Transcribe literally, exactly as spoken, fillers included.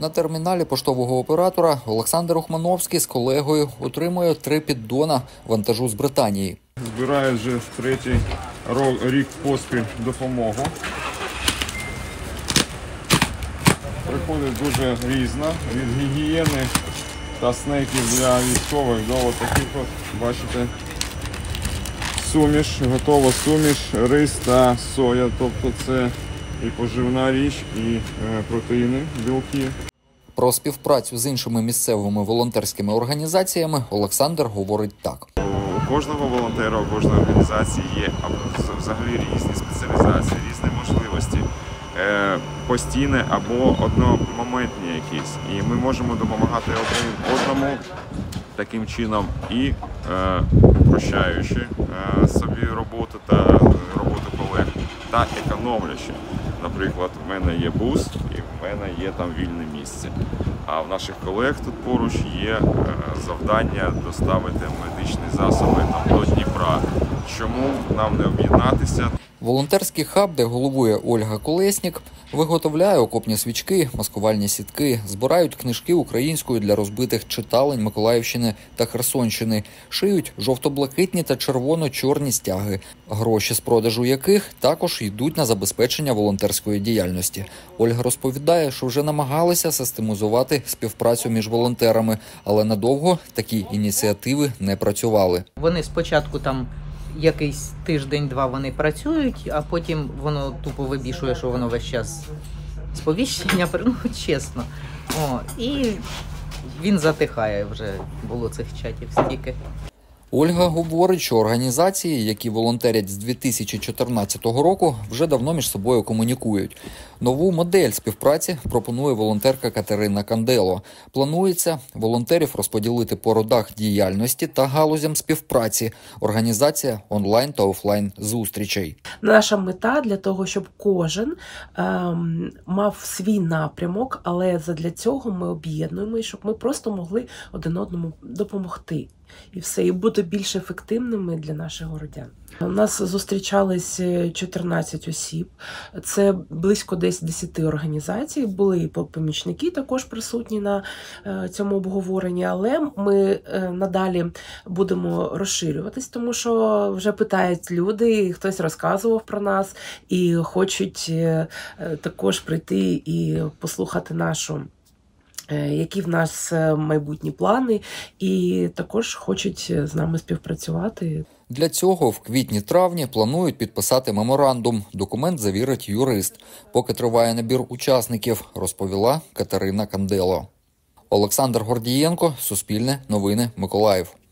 На терміналі поштового оператора Олександр Ухмановський з колегою отримує три піддона вантажу з Британії. Збирає вже третій рік поспіль допомогу. Приходить дуже різна, від гігієни та снеків для військових до таких от, бачите, суміш, готова суміш, рис та соя, тобто це і поживна річ, і протеїни, білки. Про співпрацю з іншими місцевими волонтерськими організаціями Олександр говорить так. У кожного волонтера, у кожної організації є взагалі різні спеціалізації, різні можливості, постійне або одномоментні якісь. І ми можемо допомагати один одному таким чином і е, прощаючи е, собі роботу та роботу колег, та економлячи. Наприклад, в мене є бус і в мене є там вільне місце. А в наших колег тут поруч є е, завдання доставити медичні засоби там, до Дніпра. Чому нам не об'єднатися? Волонтерський хаб, де головує Ольга Колеснік, виготовляє окопні свічки, маскувальні сітки, збирають книжки українською для розбитих читалень Миколаївщини та Херсонщини, шиють жовто-блакитні та червоно-чорні стяги, гроші з продажу яких також йдуть на забезпечення волонтерської діяльності. Ольга розповідає, що вже намагалися систематизувати співпрацю між волонтерами, але надовго такі ініціативи не працювали. Вони спочатку там якийсь тиждень-два вони працюють, а потім воно тупо вибішує, що воно весь час сповіщення, ну, чесно. О, і він затихає вже, було цих чатів стільки. Ольга говорить, що організації, які волонтерять з дві тисячі чотирнадцятого року, вже давно між собою комунікують. Нову модель співпраці пропонує волонтерка Катерина Кандело. Планується волонтерів розподілити по родах діяльності та галузям співпраці. Організація онлайн та офлайн зустрічей. Наша мета для того, щоб кожен ем, мав свій напрямок, але задля цього ми об'єднуємо, щоб ми просто могли один одному допомогти. І все, і бути більш ефективними для наших городян. У нас зустрічались чотирнадцять осіб, це близько десять організацій, були і помічники також присутні на цьому обговоренні, але ми надалі будемо розширюватись, тому що вже питають люди, хтось розказував про нас і хочуть також прийти і послухати нашу які в нас майбутні плани, і також хочуть з нами співпрацювати. Для цього в квітні-травні планують підписати меморандум. Документ завірить юрист. Поки триває набір учасників, розповіла Катерина Кандело. Олександр Гордієнко, Суспільне новини, Миколаїв.